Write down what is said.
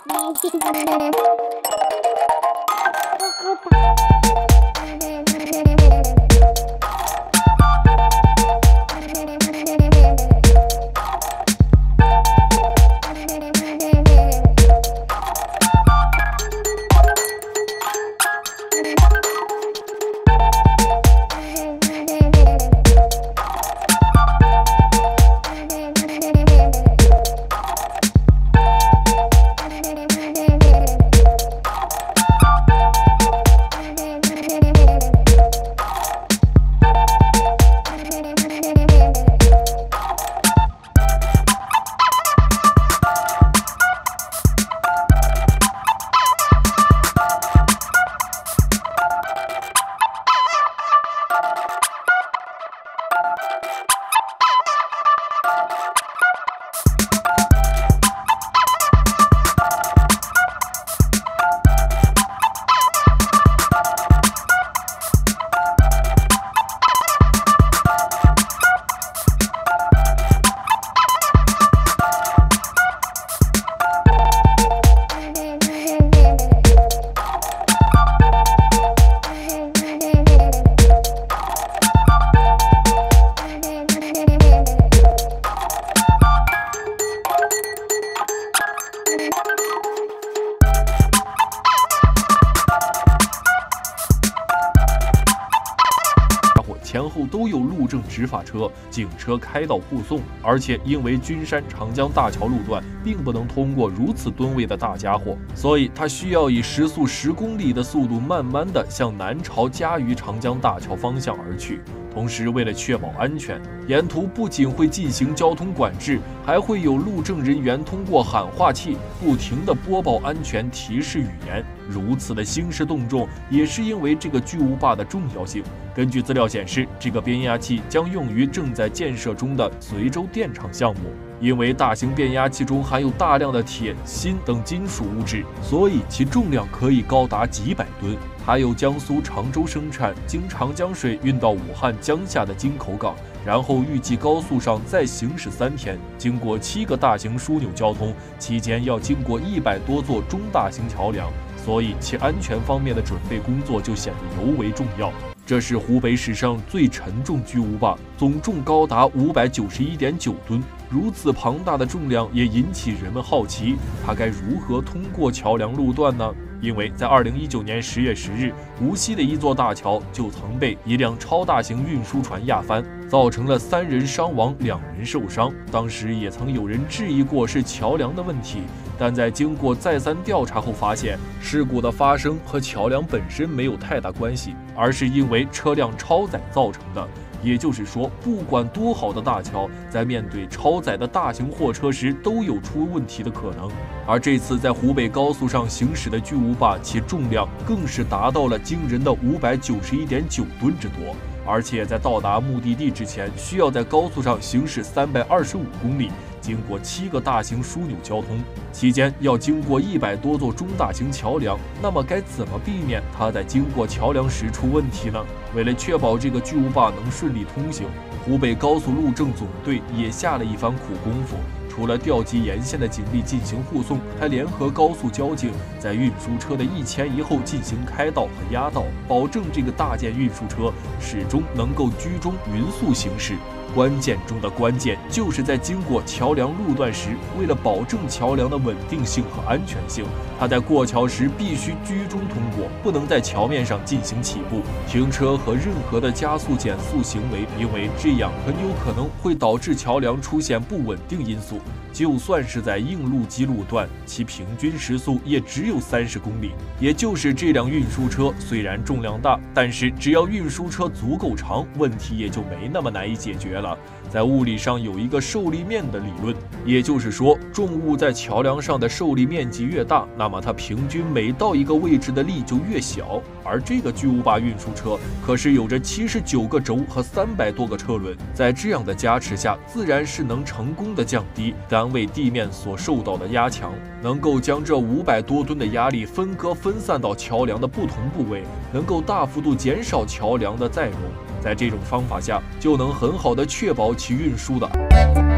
前后都有路政执法车、警车开道护送，而且因为君山长江大桥路段并不能通过如此吨位的大家伙，所以它需要以时速10公里的速度慢慢的向南朝嘉鱼长江大桥方向而去。同时，为了确保安全，沿途不仅会进行交通管制，还会有路政人员通过喊话器不停地播报安全提示语言。如此的兴师动众，也是因为这个巨无霸的重要性。根据资料显示，这个变压器将用于正在建设中的随州电厂项目。因为大型变压器中含有大量的铁、锌等金属物质，所以其重量可以高达几百吨。还有江苏常州生产，经长江水运到武汉江下的京口港，然后预计高速上再行驶3天，经过7个大型枢纽交通，期间要经过100多座中大型桥梁，所以其安全方面的准备工作就显得尤为重要。这是湖北史上最沉重巨无霸，总重高达591.9吨。如此庞大的重量也引起人们好奇，它该如何通过桥梁路段呢？因为在2019年10月10日，无锡的一座大桥就曾被一辆超大型运输船压翻，造成了3人伤亡、2人受伤。当时也曾有人质疑过是桥梁的问题，但在经过再三调查后发现，事故的发生和桥梁本身没有太大关系，而是因为车辆超载造成的。也就是说，不管多好的大桥，在面对超载的大型货车时，都有出问题的可能。而这次在湖北高速上行驶的巨无霸，其重量更是达到了惊人的591.9吨之多。而且在到达目的地之前，需要在高速上行驶325公里，经过7个大型枢纽交通，期间要经过100多座中大型桥梁。那么该怎么避免它在经过桥梁时出问题呢？为了确保这个巨无霸能顺利通行，湖北高速路政总队也下了一番苦功夫。除了调集沿线的警力进行护送，还联合高速交警在运输车的一前一后进行开道和压道，保证这个大件运输车始终能够居中匀速行驶。关键中的关键就是在经过桥梁路段时，为了保证桥梁的稳定性和安全性，它在过桥时必须居中通过，不能在桥面上进行起步、停车和任何的加速减速行为，因为这样很有可能会导致桥梁出现不稳定因素。就算是在硬路基路段，其平均时速也只有30公里。也就是这辆运输车虽然重量大，但是只要运输车足够长，问题也就没那么难以解决了。在物理上有一个受力面的理论，也就是说，重物在桥梁上的受力面积越大，那么它平均每到一个位置的力就越小。而这个巨无霸运输车可是有着79个轴和300多个车轮，在这样的加持下，自然是能成功的降低单位地面所受到的压强，能够将这500多吨的压力分散到桥梁的不同部位，能够大幅度减少桥梁的载容。在这种方法下，就能很好的确保其运输的